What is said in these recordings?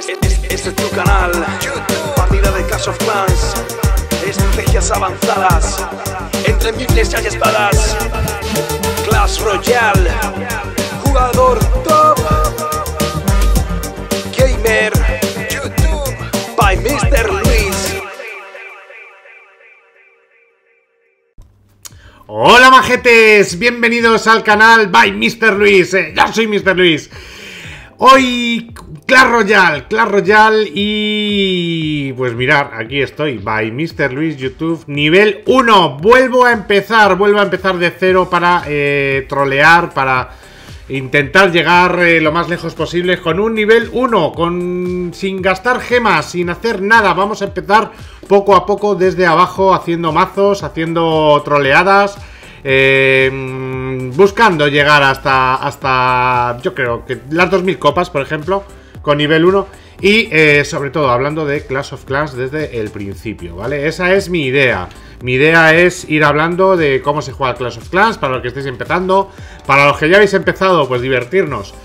Este es tu canal, partida de Clash of Clans, estrategias avanzadas, entre miles hay espadas. Clash Royale, jugador top, gamer, YouTube, by Mr. Luis. Hola majetes, bienvenidos al canal by Mr. Luis. Yo soy Mr. Luis. Hoy Clash Royale y pues mirar, aquí estoy, by Mr. Luis YouTube, nivel 1. Vuelvo a empezar de cero para trolear, para intentar llegar lo más lejos posible con un nivel 1, sin gastar gemas, sin hacer nada. Vamos a empezar poco a poco desde abajo, haciendo mazos, haciendo troleadas, buscando llegar hasta yo creo que las 2000 copas, por ejemplo, con nivel 1. Y sobre todo hablando de Clash of Clans desde el principio, ¿vale? Esa es mi idea. Mi idea es ir hablando de cómo se juega Clash of Clans, para los que estéis empezando. Para los que ya habéis empezado, pues divertirnos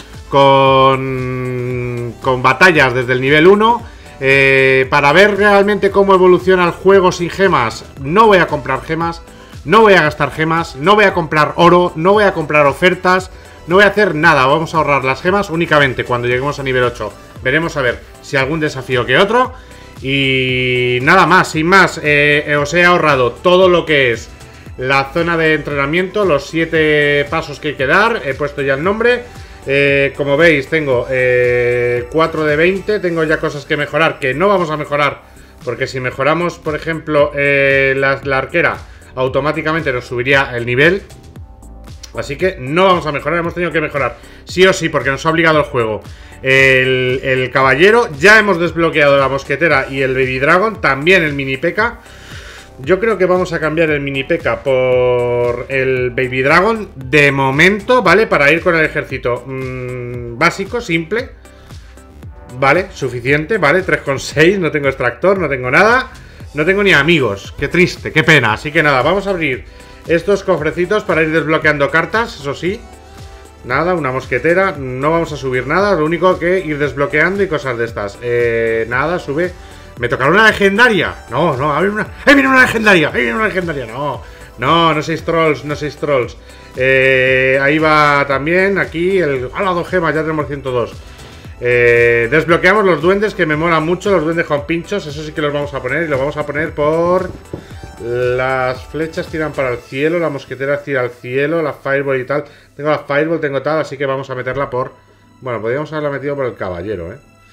con batallas desde el nivel 1. Para ver realmente cómo evoluciona el juego sin gemas. No voy a comprar gemas, no voy a gastar gemas, no voy a comprar oro, no voy a comprar ofertas, no voy a hacer nada. Vamos a ahorrar las gemas únicamente cuando lleguemos a nivel 8. Veremos a ver si algún desafío que otro. Y nada más, sin más, os he ahorrado todo lo que es la zona de entrenamiento, los 7 pasos que hay que dar. He puesto ya el nombre. Como veis, tengo 4 de 20. Tengo ya cosas que mejorar, que no vamos a mejorar, porque si mejoramos, por ejemplo, la arquera, automáticamente nos subiría el nivel. Así que no vamos a mejorar, hemos tenido que mejorar sí o sí, porque nos ha obligado el juego. El caballero, ya hemos desbloqueado la mosquetera y el baby dragon, también el mini P.E.K.K.A. Yo creo que vamos a cambiar el mini P.E.K.K.A. por el baby dragon de momento, ¿vale? Para ir con el ejército básico, simple. Vale, suficiente, ¿vale? 3,6, no tengo extractor, no tengo nada. No tengo ni amigos, qué triste, qué pena. Así que nada, vamos a abrir estos cofrecitos para ir desbloqueando cartas, eso sí. Nada, una mosquetera, no vamos a subir nada, lo único que ir desbloqueando y cosas de estas. Nada, sube. ¿Me tocará una legendaria? No, a ver, ¡ahí viene una legendaria! ¡Ahí viene una legendaria! No seis trolls, no seis trolls. Ahí va también, aquí, ¡hala, 2 gemas! Ya tenemos 102. Desbloqueamos los duendes, que me molan mucho, los duendes con pinchos, eso sí que los vamos a poner. Y los vamos a poner por... Las flechas tiran para el cielo, la mosquetera tira al cielo, la fireball y tal. Tengo la fireball, tengo tal, así que vamos a meterla por... Bueno, podríamos haberla metido por el caballero,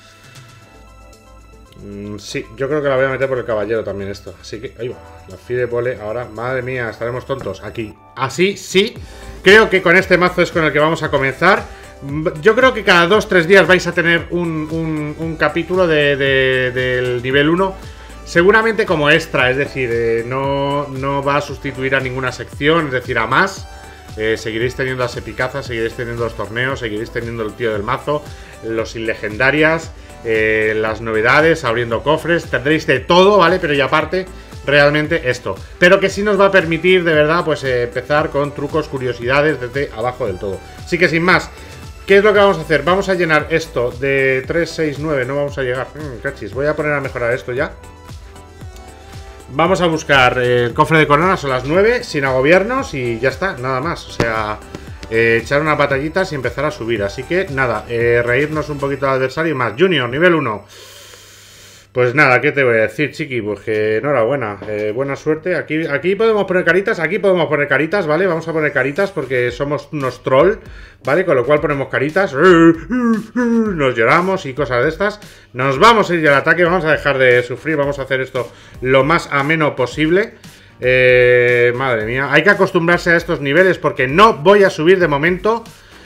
sí, yo creo que la voy a meter por el caballero también esto. Así que, ahí va, la fireball ahora, madre mía, estaremos tontos aquí. Así, sí, creo que con este mazo es con el que vamos a comenzar. Yo creo que cada 2-3 días vais a tener un capítulo del nivel 1. Seguramente como extra, es decir, no va a sustituir a ninguna sección, es decir, a más. Seguiréis teniendo las epicazas, seguiréis teniendo los torneos, seguiréis teniendo el tío del mazo, los sin legendarias, las novedades, abriendo cofres, tendréis de todo, ¿vale? Pero y aparte, realmente esto. Pero que sí nos va a permitir, de verdad, pues empezar con trucos, curiosidades desde abajo del todo. Así que sin más, ¿qué es lo que vamos a hacer? Vamos a llenar esto de 3, 6, 9, no vamos a llegar. Cachis, voy a poner a mejorar esto ya. Vamos a buscar el cofre de coronas a las 9, sin agobiarnos y ya está, nada más. O sea, echar unas batallitas y empezar a subir. Así que nada, reírnos un poquito al adversario y más. Junior, nivel 1. Pues nada, ¿qué te voy a decir, chiqui? Pues que enhorabuena, buena suerte. Aquí podemos poner caritas, ¿vale? Vamos a poner caritas porque somos unos troll, ¿vale? Con lo cual ponemos caritas, nos lloramos y cosas de estas. Nos vamos a ir al ataque, vamos a dejar de sufrir, vamos a hacer esto lo más ameno posible. Madre mía, hay que acostumbrarse a estos niveles porque no voy a subir de momento.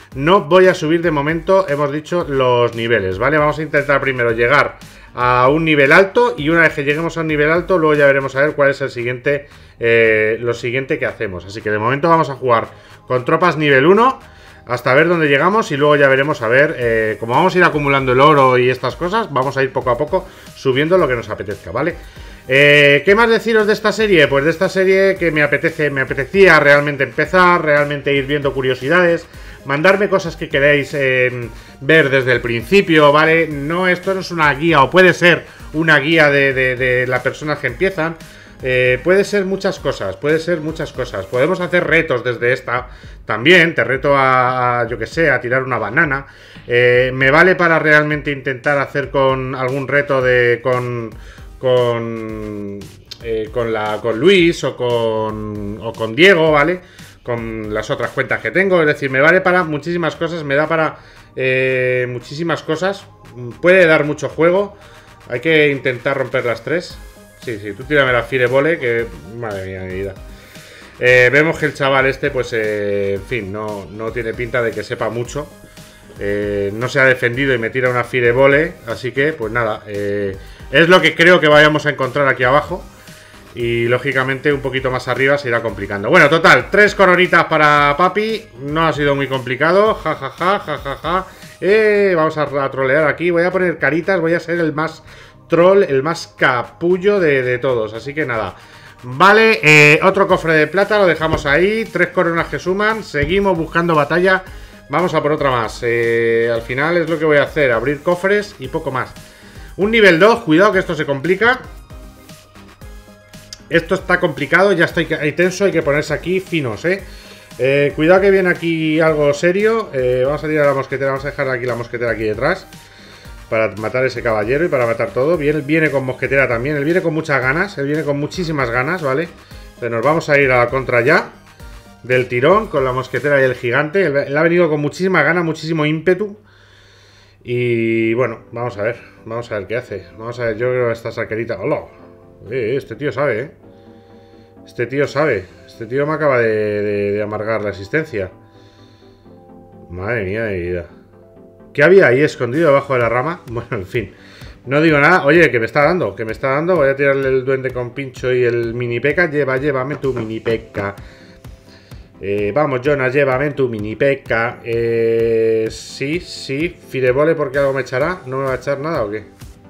Hemos dicho los niveles, ¿vale? Vamos a intentar primero llegar a un nivel alto y una vez que lleguemos a un nivel alto luego ya veremos a ver cuál es el siguiente, lo siguiente que hacemos. Así que de momento vamos a jugar con tropas nivel 1 hasta ver dónde llegamos y luego ya veremos a ver, como vamos a ir acumulando el oro y estas cosas, vamos a ir poco a poco subiendo lo que nos apetezca, ¿vale? ¿Qué más deciros de esta serie? Pues de esta serie que me apetecía realmente empezar, realmente ir viendo curiosidades, mandarme cosas que queréis ver desde el principio, ¿vale? No, esto no es una guía, o puede ser una guía de las personas que empiezan. Puede ser muchas cosas, Podemos hacer retos desde esta también. Te reto a yo que sé, a tirar una banana. Me vale para realmente intentar hacer con algún reto con Luis o con Diego, ¿vale? Con las otras cuentas que tengo. Es decir, me vale para muchísimas cosas. Me da para muchísimas cosas. Puede dar mucho juego. Hay que intentar romper las tres. Sí, tú tírame la firebole, que... Madre mía, mi vida. Vemos que el chaval este, pues, en fin, no tiene pinta de que sepa mucho. No se ha defendido y me tira una firebole. Así que, pues nada, es lo que creo que vayamos a encontrar aquí abajo. Y, lógicamente, un poquito más arriba se irá complicando. Bueno, total, 3 coronitas para papi. No ha sido muy complicado. Ja. Vamos a trolear aquí. Voy a poner caritas, voy a ser el más... troll, el más capullo de todos, así que nada. Vale, otro cofre de plata, lo dejamos ahí, 3 coronas que suman, seguimos buscando batalla, vamos a por otra más. Al final es lo que voy a hacer, abrir cofres y poco más. Un nivel 2, cuidado que esto se complica. Esto está complicado, ya estoy ahí tenso, hay que ponerse aquí finos, cuidado que viene aquí algo serio. Vamos a tirar la mosquetera, vamos a dejar aquí la mosquetera aquí detrás para matar ese caballero y para matar todo. Viene con mosquetera también. Él viene con muchas ganas. Él viene con muchísimas ganas, ¿vale? Entonces nos vamos a ir a la contra ya. Del tirón, con la mosquetera y el gigante. Él ha venido con muchísima ganas, muchísimo ímpetu. Y bueno, vamos a ver. Vamos a ver qué hace. Vamos a ver, yo creo esta saquerita. ¡Hola! Este tío sabe, ¿eh? Este tío sabe. Este tío me acaba de amargar la existencia. Madre mía de vida. ¿Qué había ahí escondido debajo de la rama? Bueno, en fin. No digo nada. Oye, que me está dando. Voy a tirarle el duende con pincho y el mini peca. Llévame tu mini peca. Vamos, Jonas, llévame tu mini peca. Sí. Firebole porque algo me echará. ¿No me va a echar nada o qué?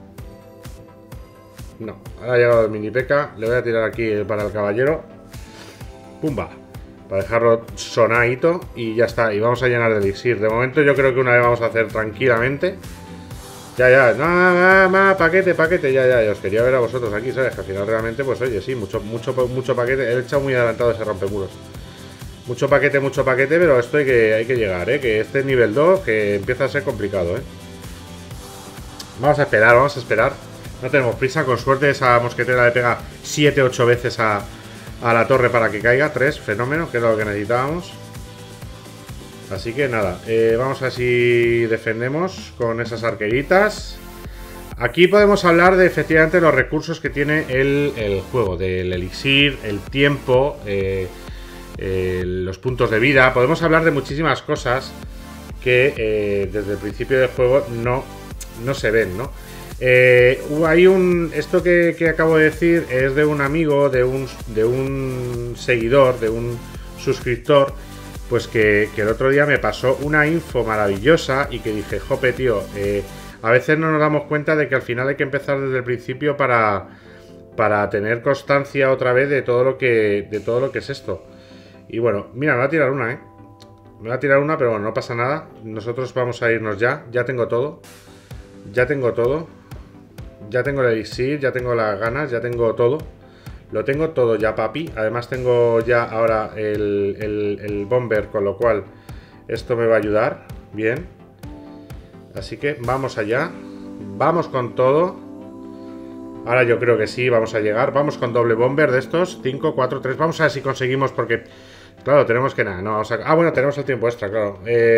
No. Ahora ha llegado el mini peca. Le voy a tirar aquí para el caballero. Pumba. Para dejarlo sonadito y ya está. Y vamos a llenar de elixir. De momento yo creo que una vez vamos a hacer tranquilamente. Ya. No, paquete. Ya. Os quería ver a vosotros aquí, ¿sabes? Que al final realmente, pues oye, sí, mucho paquete. He echado muy adelantado ese rompemuros. Mucho paquete, pero esto hay que llegar, ¿eh? Que este es nivel 2, que empieza a ser complicado, ¿eh? Vamos a esperar. No tenemos prisa. Con suerte esa mosquetera le pega 7-8 veces a la torre para que caiga. 3, fenómeno, que es lo que necesitábamos. Así que nada, vamos a ver si defendemos con esas arqueritas. Aquí podemos hablar de efectivamente los recursos que tiene el juego. Del elixir, el tiempo, los puntos de vida. Podemos hablar de muchísimas cosas que desde el principio del juego no se ven, ¿no? Hay esto que acabo de decir es de un amigo, de un seguidor, de un suscriptor, pues que el otro día me pasó una info maravillosa y que dije, jope, tío, a veces no nos damos cuenta de que al final hay que empezar desde el principio para tener constancia otra vez de todo lo que es esto. Y bueno, mira, me va a tirar una, me va a tirar una, pero bueno, no pasa nada. Nosotros vamos a irnos ya tengo todo. Ya tengo el elixir, ya tengo las ganas, ya tengo todo. Lo tengo todo ya, papi. Además tengo ya ahora el bomber, con lo cual esto me va a ayudar. Bien. Así que vamos allá. Vamos con todo. Ahora yo creo que sí, vamos a llegar. Vamos con doble bomber de estos. 5, 4, 3. Vamos a ver si conseguimos porque... Claro, tenemos que nada. No, vamos a... bueno, tenemos el tiempo extra, claro.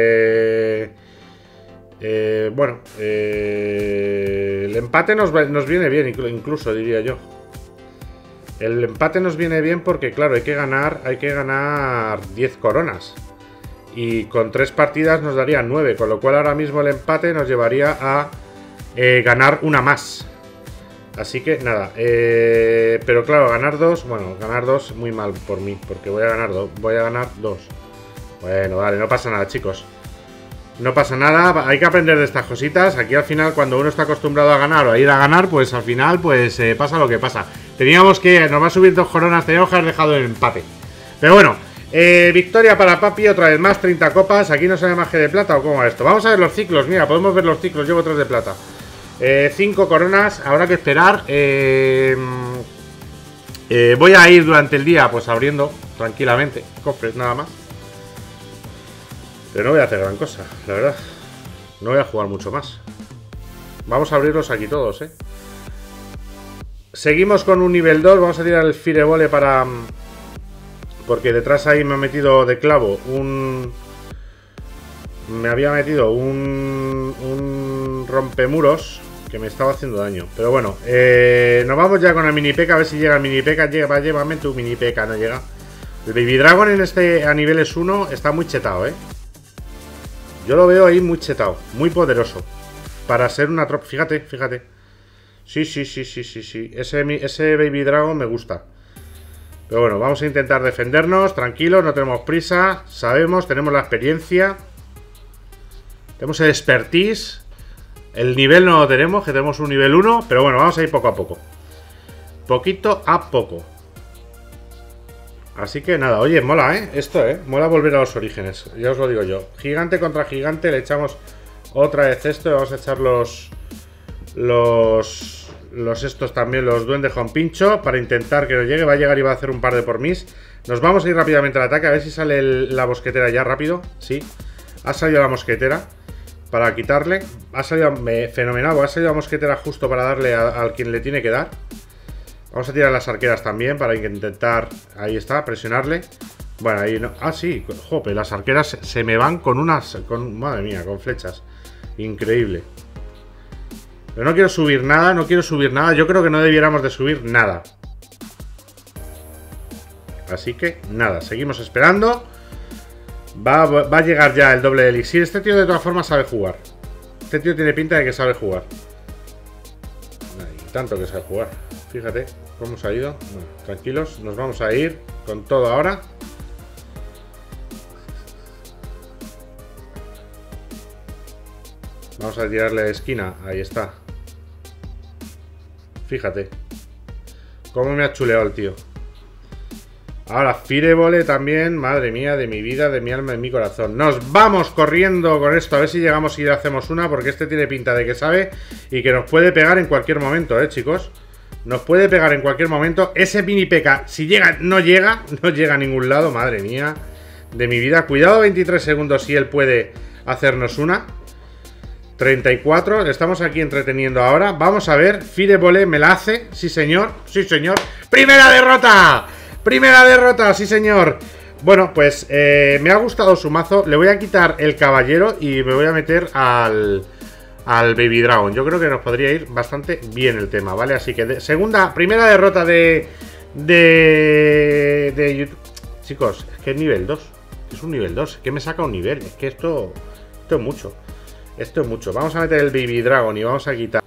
Bueno, el empate nos viene bien, incluso diría yo. El empate nos viene bien porque, claro, hay que ganar 10 coronas. Y con 3 partidas nos daría 9, con lo cual ahora mismo el empate nos llevaría a ganar una más. Así que nada, pero claro, ganar 2, bueno, ganar 2 muy mal por mí, porque voy a ganar 2. Bueno, vale, no pasa nada, chicos. No pasa nada, hay que aprender de estas cositas. Aquí al final, cuando uno está acostumbrado a ganar o a ir a ganar, pues al final, pues pasa lo que pasa. Teníamos que... Nos va a subir 2 coronas, teníamos que haber dejado el empate. Pero bueno, victoria para Papi, otra vez más, 30 copas. Aquí no sale más que de plata, ¿o cómo va esto? Vamos a ver los ciclos, mira, podemos ver los ciclos. Llevo 3 de plata. 5 coronas, habrá que esperar. Voy a ir durante el día pues abriendo tranquilamente cofres nada más. Pero no voy a hacer gran cosa, la verdad. No voy a jugar mucho más. Vamos a abrirlos aquí todos, Seguimos con un nivel 2. Vamos a tirar el Fireball para... Porque detrás ahí me ha metido de clavo me había metido un rompemuros que me estaba haciendo daño. Pero bueno, nos vamos ya con el mini P.E.K.K. A ver si llega el mini P.E.K.K. Llévame tu mini P.E.K.K. No llega. El Baby Dragon en este a niveles 1 está muy chetado, Yo lo veo ahí muy chetado, muy poderoso. Para ser una tropa. Fíjate. Sí. Ese Baby Dragon me gusta. Pero bueno, vamos a intentar defendernos. Tranquilos, no tenemos prisa. Sabemos, tenemos la experiencia. Tenemos el expertise. El nivel no lo tenemos, que tenemos un nivel 1. Pero bueno, vamos a ir poco a poco. Poquito a poco. Así que nada, oye, mola, esto, mola volver a los orígenes. Ya os lo digo yo. Gigante contra gigante, le echamos otra vez esto. Y vamos a echar los estos también, los duendes con pincho, para intentar que no llegue. Va a llegar y va a hacer un par de por mis. Nos vamos a ir rápidamente al ataque, a ver si sale la mosquetera ya rápido. Sí, ha salido la mosquetera para quitarle. Ha salido fenomenal, ha salido la mosquetera justo para darle al quien le tiene que dar. Vamos a tirar las arqueras también para intentar, ahí está, presionarle. Bueno, ahí no. Ah, sí, jope, las arqueras se me van con unas, madre mía, con flechas. Increíble. Pero no quiero subir nada, Yo creo que no debiéramos de subir nada. Así que nada, seguimos esperando. Va a llegar ya el doble de elixir. Este tío de todas formas sabe jugar. Este tío tiene pinta de que sabe jugar. Y tanto que sabe jugar. Fíjate cómo se ha ido. Bueno, tranquilos, nos vamos a ir con todo ahora. Vamos a tirarle de esquina. Ahí está. Fíjate cómo me ha chuleado el tío. Ahora Fireball también. Madre mía, de mi vida, de mi alma, de mi corazón. Nos vamos corriendo con esto. A ver si llegamos y hacemos una. Porque este tiene pinta de que sabe. Y que nos puede pegar en cualquier momento, chicos. Nos puede pegar en cualquier momento. Ese mini P.E.K.K. si llega, no llega a ningún lado. Madre mía, de mi vida. Cuidado, 23 segundos si él puede hacernos una. 34, estamos aquí entreteniendo ahora. Vamos a ver, Fireball me la hace. Sí señor, ¡Primera derrota! ¡Primera derrota! Sí señor. Bueno, pues me ha gustado su mazo. Le voy a quitar el caballero y me voy a meter al Baby Dragon. Yo creo que nos podría ir bastante bien el tema, ¿vale? Así que primera derrota de YouTube. Chicos, es que es nivel 2. Es un nivel 2, es que me saca un nivel. Es que esto es mucho. Esto es mucho. Vamos a meter el Baby Dragon y vamos a quitar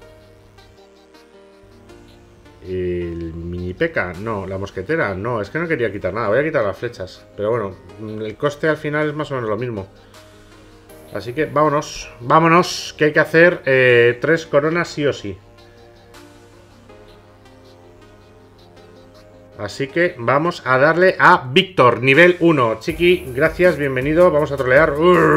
el mini P.E.K.K. No, la mosquetera. No, es que no quería quitar nada. Voy a quitar las flechas. Pero bueno, el coste al final es más o menos lo mismo. Así que vámonos. Vámonos, que hay que hacer 3 coronas sí o sí. Así que vamos a darle a Víctor, nivel 1. Chiqui, gracias, bienvenido. Vamos a trolear.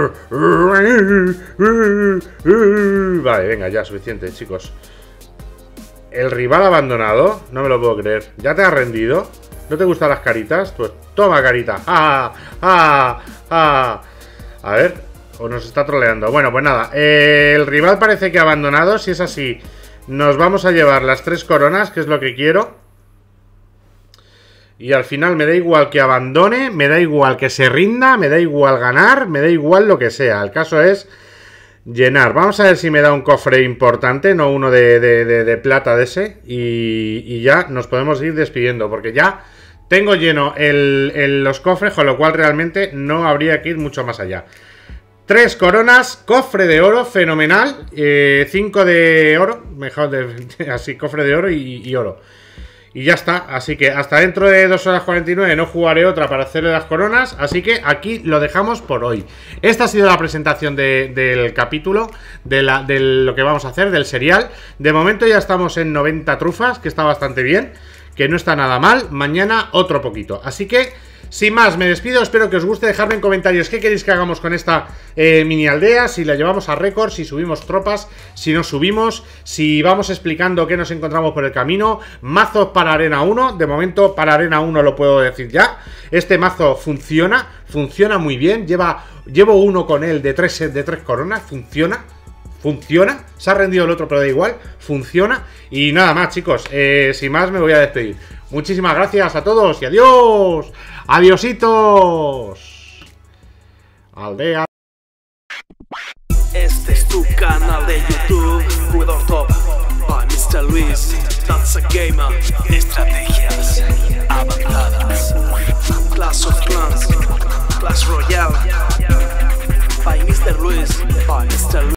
Vale, venga, ya, suficiente, chicos. El rival abandonado. No me lo puedo creer. ¿Ya te has rendido? ¿No te gustan las caritas? Pues toma carita. A ver, o nos está troleando. Bueno, pues nada, el rival parece que ha abandonado. Si es así, nos vamos a llevar las 3 coronas, que es lo que quiero. Y al final me da igual que abandone, me da igual que se rinda, me da igual ganar, me da igual lo que sea. El caso es llenar. Vamos a ver si me da un cofre importante, no uno de plata de ese. Y ya nos podemos ir despidiendo, porque ya tengo lleno los cofres, con lo cual realmente no habría que ir mucho más allá. 3 coronas, cofre de oro, fenomenal. 5 de oro, mejor así, cofre de oro y oro. Y ya está, así que hasta dentro de 2 horas 49 no jugaré otra para hacerle las coronas. Así que aquí lo dejamos por hoy. Esta ha sido la presentación del capítulo, de lo que vamos a hacer, del serial. De momento ya estamos en 90 trufas, que está bastante bien. que no está nada mal. Mañana otro poquito. Así que, sin más, me despido. Espero que os guste. Dejadme en comentarios qué queréis que hagamos con esta mini aldea. Si la llevamos a récord, si subimos tropas, si no subimos, si vamos explicando qué nos encontramos por el camino. Mazos para Arena 1. De momento, para Arena 1 lo puedo decir ya. Este mazo funciona muy bien. Llevo uno con él de 3 coronas. Funciona, se ha rendido el otro pero da igual, funciona. Y nada más, chicos, sin más me voy a despedir. Muchísimas gracias a todos y adiós. Adiositos. Aldea. Este es tu canal de YouTube, Jugador Top by Mr. Luis, That's a Gamer. Estrategias avanzadas, Clash of Clans, Clash Royale by Mr. Luis, by Mr. Luis.